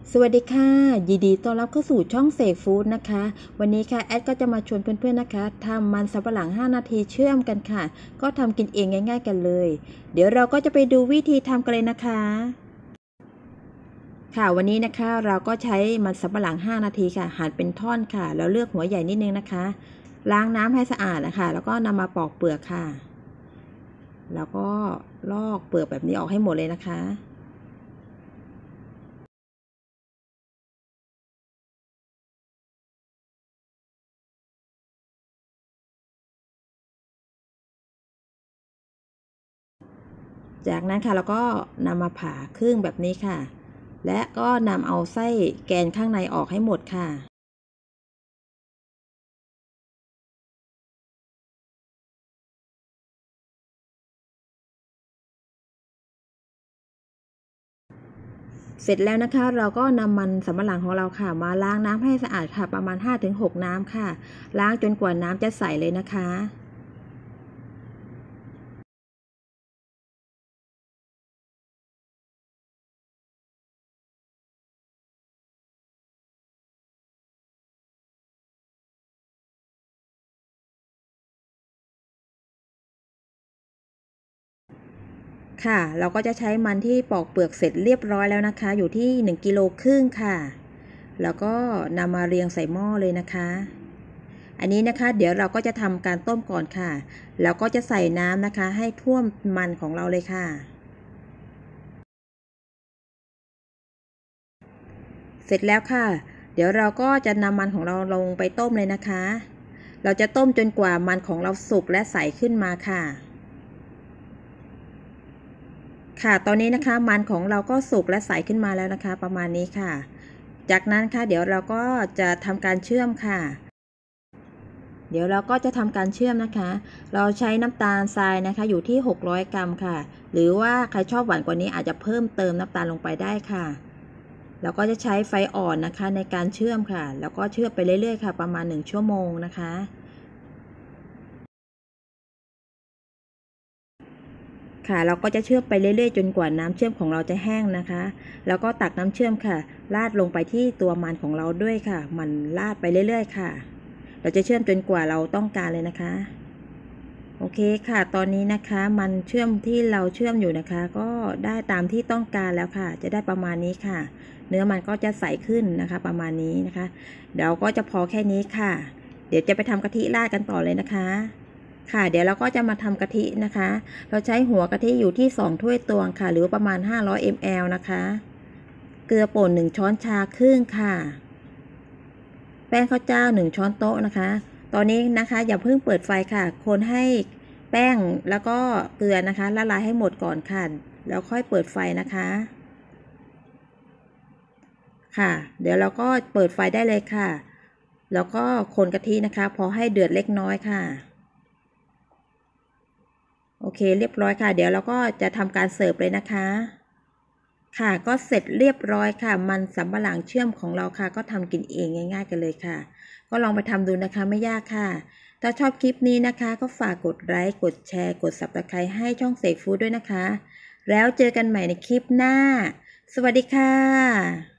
สวัสดีค่ะยินดีต้อนรับเข้าสู่ช่องเสกฟู้ดนะคะวันนี้ค่ะแอดก็จะมาชวนเพื่อนๆนะคะทำมันสำปะหลัง5นาทีเชื่อมกันค่ะก็ทำกินเองง่ายๆกันเลยเดี๋ยวเราก็จะไปดูวิธีทำกันเลยนะคะค่ะวันนี้นะคะเราก็ใช้มันสำปะหลัง5นาทีค่ะหั่นเป็นท่อนค่ะแล้วเลือกหัวใหญ่นิดนึงนะคะล้างน้ำให้สะอาดนะคะแล้วก็นำมาปอกเปลือกค่ะแล้วก็ลอกเปลือกแบบนี้ออกให้หมดเลยนะคะจากนั้นค่ะเราก็นำมาผ่าครึ่งแบบนี้ค่ะและก็นำเอาไส้แกนข้างในออกให้หมดค่ะเสร็จแล้วนะคะเราก็นำมันสำปะหลังของเราค่ะมาล้างน้ำให้สะอาดค่ะประมาณ 5-6 น้ำค่ะล้างจนกว่าน้ำจะใสเลยนะคะค่ะเราก็จะใช้มันที่ปอกเปลือกเสร็จเรียบร้อยแล้วนะคะอยู่ที่1.5 กิโลค่ะแล้วก็นำมาเรียงใส่หม้อเลยนะคะอันนี้นะคะเดี๋ยวเราก็จะทำการต้มก่อนค่ะแล้วก็จะใส่น้ำนะคะให้ท่วมมันของเราเลยค่ะเสร็จแล้วค่ะเดี๋ยวเราก็จะนำมันของเราลงไปต้มเลยนะคะเราจะต้มจนกว่ามันของเราสุกและใสขึ้นมาค่ะค่ะตอนนี้นะคะมันของเราก็สุกและใสขึ้นมาแล้วนะคะประมาณนี้ค่ะจากนั้นค่ะเดี๋ยวเราก็จะทำการเชื่อมค่ะเดี๋ยวเราก็จะทำการเชื่อมนะคะเราใช้น้ำตาลทรายนะคะอยู่ที่600 กรัมค่ะหรือว่าใครชอบหวานกว่านี้อาจจะเพิ่มเติมน้ำตาลลงไปได้ค่ะเราก็จะใช้ไฟอ่อนนะคะในการเชื่อมค่ะแล้วก็เชื่อมไปเรื่อยๆค่ะประมาณ1 ชั่วโมงนะคะค่ะเราก็จะเชื่อมไปเรื่อยๆจนกว่าน้ำเชื่อมของเราจะแห้งนะคะแล้วก็ตักน้ำเชื่อมค่ะราดลงไปที่ตัวมันของเราด้วยค่ะมันราดไปเรื่อยๆค่ะเราจะเชื่อมจนกว่าเราต้องการเลยนะคะโอเคค่ะตอนนี้นะคะมันเชื่อมที่เราเชื่อมอยู่นะคะก็ได้ตามที่ต้องการแล้วค่ะจะได้ประมาณนี้ค่ะเนื้อมันก็จะใสขึ้นนะคะประมาณนี้นะคะเดี๋ยวก็จะพอแค่นี้ค่ะเดี๋ยวจะไปทำกะทิราดกันต่อเลยนะคะค่ะเดี๋ยวเราก็จะมาทำกะทินะคะเราใช้หัวกะทิอยู่ที่2 ถ้วยตวงค่ะหรือประมาณ500 ml นะคะเกลือป่น1 ช้อนชาครึ่งค่ะแป้งข้าวเจ้า1 ช้อนโต๊ะนะคะตอนนี้นะคะอย่าเพิ่งเปิดไฟค่ะคนให้แป้งแล้วก็เกลือนะคะละลายให้หมดก่อนค่ะแล้วค่อยเปิดไฟนะคะค่ะเดี๋ยวเราก็เปิดไฟได้เลยค่ะแล้วก็คนกะทินะคะพอให้เดือดเล็กน้อยค่ะโอเคเรียบร้อยค่ะเดี๋ยวเราก็จะทำการเสิร์ฟเลยนะคะค่ะก็เสร็จเรียบร้อยค่ะมันสำปะหลังเชื่อมของเราค่ะก็ทำกินเองง่ายๆกันเลยค่ะก็ลองไปทำดูนะคะไม่ยากค่ะถ้าชอบคลิปนี้นะคะก็ฝากกดไลค์กดแชร์กด Subscribe ให้ช่องเสกฟู้ดด้วยนะคะแล้วเจอกันใหม่ในคลิปหน้าสวัสดีค่ะ